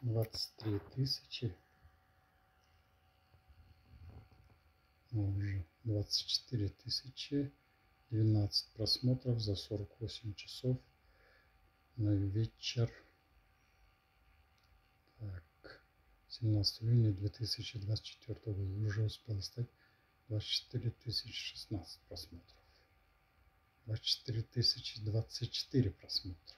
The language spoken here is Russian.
23 тысячи. Уже 24 тысячи. 12 просмотров за 48 часов на вечер. Так, 17 июня 2024 года уже успел стать 24 тысячи 16 просмотров. 24 тысячи 24 просмотра.